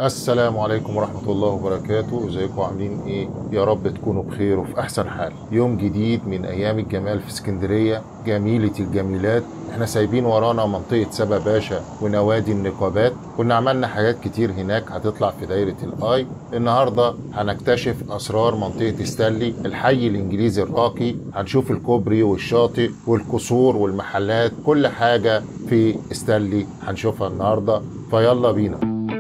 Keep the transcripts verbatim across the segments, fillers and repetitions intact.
السلام عليكم ورحمة الله وبركاته. ازيكم عاملين ايه؟ يا رب تكونوا بخير وفي احسن حال. يوم جديد من ايام الجمال في اسكندرية، جميلة الجميلات. احنا سايبين ورانا منطقة سبا باشا ونوادي النقابات. كنا عملنا حاجات كتير هناك هتطلع في دايرة الاي. النهاردة هنكتشف اسرار منطقة ستانلي، الحي الانجليزي الراقي. هنشوف الكوبري والشاطئ والقصور والمحلات، كل حاجة في ستانلي هنشوفها النهاردة، فيلا بينا.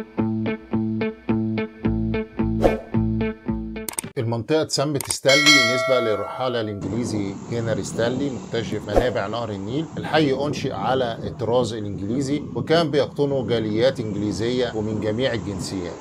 المنطقة اتسمت ستانلي نسبة للرحالة الإنجليزي هنري ستانلي مكتشف منابع نهر النيل. الحي أنشئ على الطراز الإنجليزي وكان بيقطنه جاليات إنجليزية ومن جميع الجنسيات.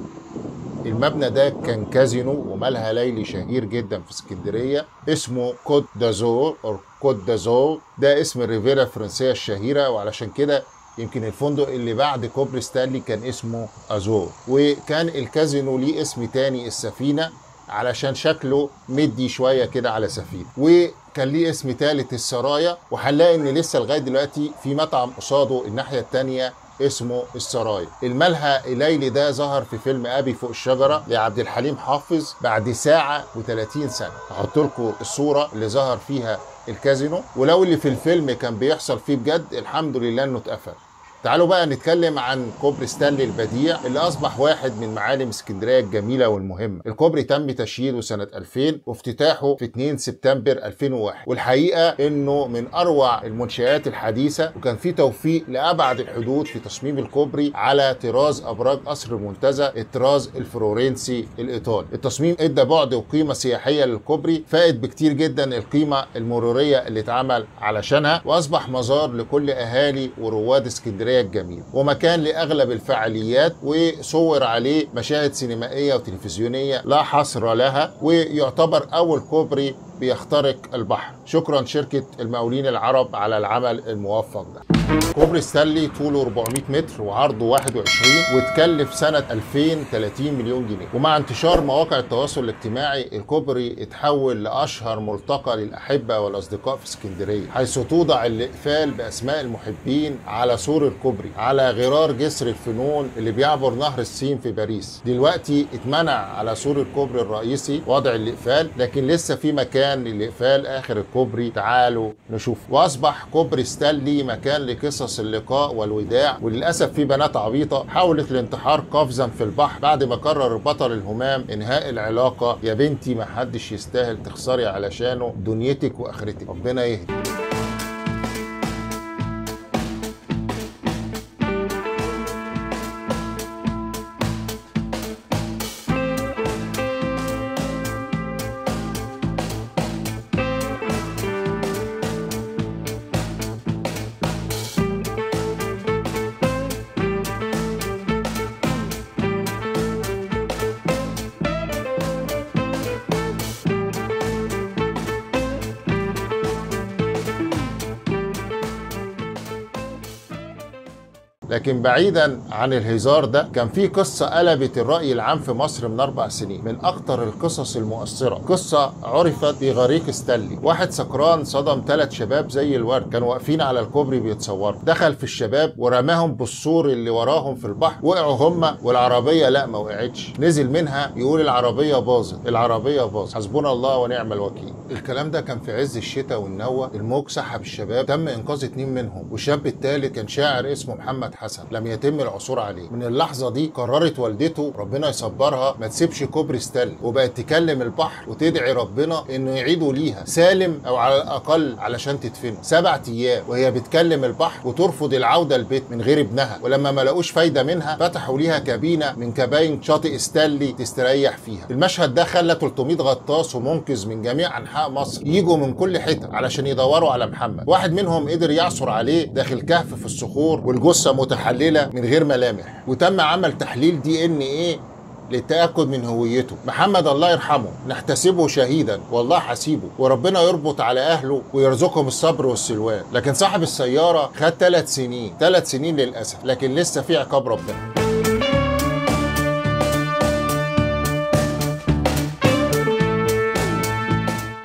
المبنى ده كان كازينو وملهى ليلي شهير جدا في اسكندرية اسمه كوت دازور أو كوت دازور، ده اسم الريفيرا الفرنسية الشهيرة، وعلشان كده يمكن الفندق اللي بعد كوبري ستانلي كان اسمه أزور. وكان الكازينو ليه اسم تاني السفينة علشان شكله مدي شوية كده على سفينة، وكان ليه اسم تالت السرايا، وهنلاقي ان لسه لغاية دلوقتي في مطعم قصاده الناحية التانية اسمه السرايا. الملهى الليلي ده ظهر في فيلم ابي فوق الشجرة لعبد الحليم حافظ بعد ساعة وثلاثين سنة. هحط لكم الصورة اللي ظهر فيها الكازينو، ولو اللي في الفيلم كان بيحصل فيه بجد الحمد لله انه اتقفل. تعالوا بقى نتكلم عن كوبري ستانلي البديع اللي اصبح واحد من معالم اسكندريه الجميله والمهمه. الكوبري تم تشييده سنه ألفين وافتتاحه في اتنين سبتمبر ألفين وواحد، والحقيقه انه من اروع المنشآت الحديثه، وكان في توفيق لابعد الحدود في تصميم الكوبري على طراز ابراج قصر المنتزه الطراز الفلورنسي الايطالي. التصميم ادى بعد وقيمه سياحيه للكوبري فائد بكتير جدا القيمه المروريه اللي اتعمل علشانها، واصبح مزار لكل اهالي ورواد اسكندريه الجميل، ومكان لاغلب الفعاليات، وصور عليه مشاهد سينمائيه وتلفزيونيه لا حصر لها، ويعتبر اول كوبري بيخترق البحر. شكرا شركه المقاولين العرب على العمل الموفق ده. كوبري ستانلي طوله أربعمائة متر وعرضه واحد وعشرين، واتكلف سنة ألفين ثلاثين مليون جنيه. ومع انتشار مواقع التواصل الاجتماعي الكوبري اتحول لأشهر ملتقى للأحبة والأصدقاء في اسكندرية، حيث توضع الإقفال بأسماء المحبين على سور الكوبري على غرار جسر الفنون اللي بيعبر نهر السين في باريس. دلوقتي اتمنع على سور الكوبري الرئيسي وضع الإقفال، لكن لسه في مكان للإقفال آخر الكوبري، تعالوا نشوف. وأصبح كوبري ستانلي مكان قصص اللقاء والوداع، وللأسف في بنات عبيطة حاولت الانتحار قفزا في البحر بعد ما قرر بطل الهمام إنهاء العلاقة. يا بنتي ما حدش يستاهل تخسري علشانه دنيتك وآخرتك، ربنا يهدي. لكن بعيدا عن الهزار ده، كان في قصة قلبت الرأي العام في مصر من أربع سنين، من أكتر القصص المؤثرة. قصة عرفت بغريق ستانلي. واحد سكران صدم ثلاث شباب زي الورد كانوا واقفين على الكوبري بيتصوروا، دخل في الشباب ورماهم بالسور اللي وراهم في البحر، وقعوا هما والعربية لا ما وقعتش، نزل منها يقول العربية باظت، العربية باظت، حسبنا الله ونعم الوكيل. الكلام ده كان في عز الشتاء والنوة، الموج سحب الشباب، تم إنقاذ اتنين منهم، والشاب الثالث كان شاعر اسمه محمد حسن لم يتم العثور عليه. من اللحظة دي قررت والدته ربنا يصبرها ما تسيبش كوبري ستانلي، وبقت تكلم البحر وتدعي ربنا انه يعيدوا ليها سالم او على الاقل علشان تدفنه. سبع ايام وهي بتكلم البحر وترفض العودة البيت من غير ابنها، ولما ما لقوش فايدة منها فتحوا ليها كابينة من كباين شاطئ ستانلي تستريح فيها. المشهد ده خلى ثلاثمائة غطاس ومنقذ من جميع انحاء مصر يجوا من كل حتة علشان يدوروا على محمد. واحد منهم قدر يعثر عليه داخل كهف في الصخور، والجثة متحللة من غير ملامح، وتم عمل تحليل دي ان ايه للتأكد من هويته. محمد الله يرحمه نحتسبه شهيدا، والله حسيبه، وربنا يربط على اهله ويرزقهم الصبر والسلوان. لكن صاحب السيارة خد ثلاث سنين، ثلاث سنين للأسف، لكن لسه في عقاب ربنا.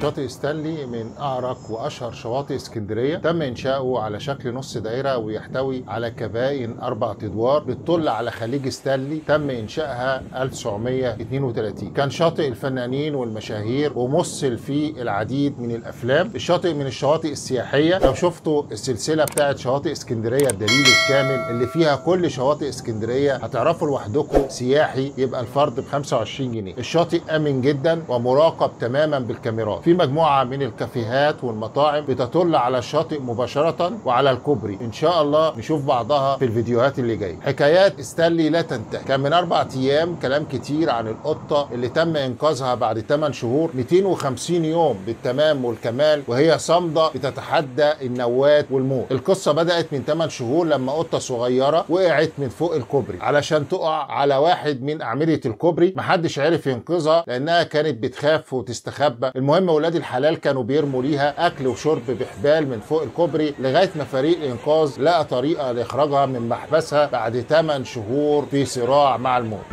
شاطئ ستانلي من أعرق وأشهر شواطئ اسكندرية، تم إنشاؤه على شكل نص دائرة ويحتوي على كبائن أربع أدوار بتطل على خليج ستانلي، تم إنشائها ألف وتسعمائة واثنين وثلاثين. كان شاطئ الفنانين والمشاهير ومثل في العديد من الأفلام. الشاطئ من الشواطئ السياحية، لو شفتوا السلسلة بتاعت شواطئ اسكندرية الدليل الكامل اللي فيها كل شواطئ اسكندرية، هتعرفوا لوحدكم سياحي يبقى الفرد ب خمسة وعشرين جنيه. الشاطئ آمن جدا ومراقب تماما بالكاميرات. في مجموعة من الكافيهات والمطاعم بتطل على الشاطئ مباشرة وعلى الكوبري. إن شاء الله نشوف بعضها في الفيديوهات اللي جاية. حكايات ستانلي لا تنتهي. كان من أربع أيام كلام كتير عن القطة اللي تم إنقاذها بعد ثمانية شهور، مئتين وخمسين يوم بالتمام والكمال وهي صامدة بتتحدى النوات والموت. القصة بدأت من ثمانية شهور لما قطة صغيرة وقعت من فوق الكوبري علشان تقع على واحد من أعمدة الكوبري، محدش عرف ينقذها لأنها كانت بتخاف وتستخبى. المهم ولاد الحلال كانوا بيرموا ليها أكل وشرب بحبال من فوق الكوبري لغاية ما فريق الإنقاذ لقى طريقة لإخراجها من محبسها بعد ثمانية شهور في صراع مع الموت.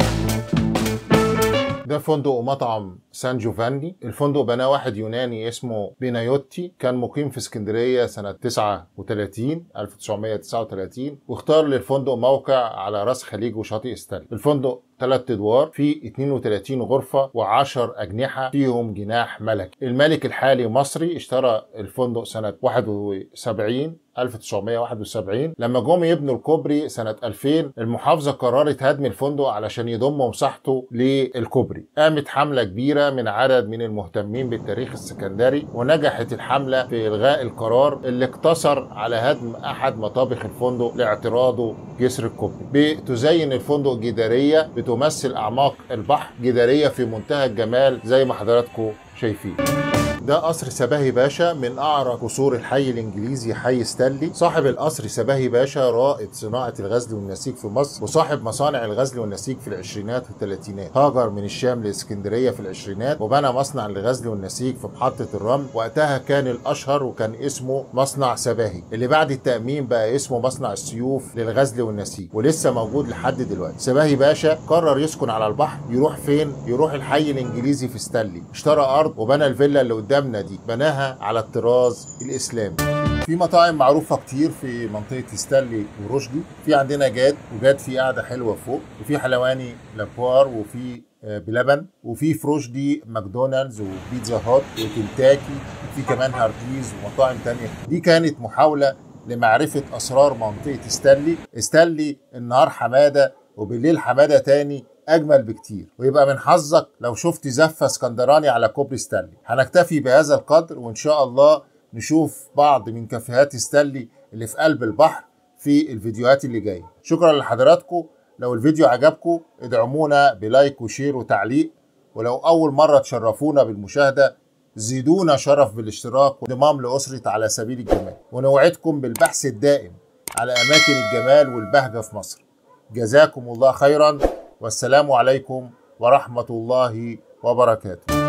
ده فندق ومطعم سان جوفاني. الفندق بناه واحد يوناني اسمه بينايوتي، كان مقيم في اسكندريه سنه تسعة وثلاثين ألف وتسعمائة وتسعة وثلاثين، واختار للفندق موقع على راس خليج وشاطئ ستانلي. الفندق ثلاث ادوار، فيه اثنين وثلاثين غرفه وعشر اجنحه فيهم جناح ملكي. الملك الحالي مصري، اشترى الفندق سنه واحد وسبعين ألف وتسعمائة وواحد وسبعين. لما جم يبنوا الكوبري سنه ألفين، المحافظه قررت هدم الفندق علشان يضم مساحته للكوبري. قامت حمله كبيره من عدد من المهتمين بالتاريخ السكندري، ونجحت الحمله في الغاء القرار اللي اقتصر على هدم احد مطابخ الفندق لاعتراضه جسر الكوبري. بتزين الفندق جداريه بتمثل اعماق البحر، جداريه في منتهى الجمال زي ما حضراتكم شايفين. ده قصر سباهي باشا من أعرق قصور الحي الإنجليزي حي ستانلي. صاحب القصر سباهي باشا رائد صناعة الغزل والنسيج في مصر، وصاحب مصانع الغزل والنسيج في العشرينات والثلاثينات. هاجر من الشام لإسكندرية في العشرينات وبنى مصنع للغزل والنسيج في محطة الرمل، وقتها كان الأشهر وكان اسمه مصنع سباهي، اللي بعد التأميم بقى اسمه مصنع السيوف للغزل والنسيج، ولسه موجود لحد دلوقتي. سباهي باشا قرر يسكن على البحر. يروح فين؟ يروح الحي الإنجليزي في ستانلي. اشترى أرض وبنى الفيلا اللي قدام دي، بناها على الطراز الاسلامي. في مطاعم معروفه كتير في منطقه ستانلي ورشدي. في عندنا جاد، وجاد في قاعده حلوه فوق، وفي حلواني لابوار، وفي بلبن، وفي فرشدي ماكدونالدز وبيتزا هات وكنتاكي، وفي كمان هارديز ومطاعم تانية. دي كانت محاوله لمعرفه اسرار منطقه ستانلي. ستانلي النهار حماده وبالليل حماده تاني اجمل بكتير، ويبقى من حظك لو شفت زفه اسكندراني على كوبري ستانلي. هنكتفي بهذا القدر، وان شاء الله نشوف بعض من كافيهات ستانلي اللي في قلب البحر في الفيديوهات اللي جايه. شكرا لحضراتكم. لو الفيديو عجبكم ادعمونا بلايك وشير وتعليق، ولو اول مره تشرفونا بالمشاهده زيدونا شرف بالاشتراك وانضمام لاسره على سبيل الجمال، ونوعدكم بالبحث الدائم على اماكن الجمال والبهجه في مصر. جزاكم الله خيرا، والسلام عليكم ورحمة الله وبركاته.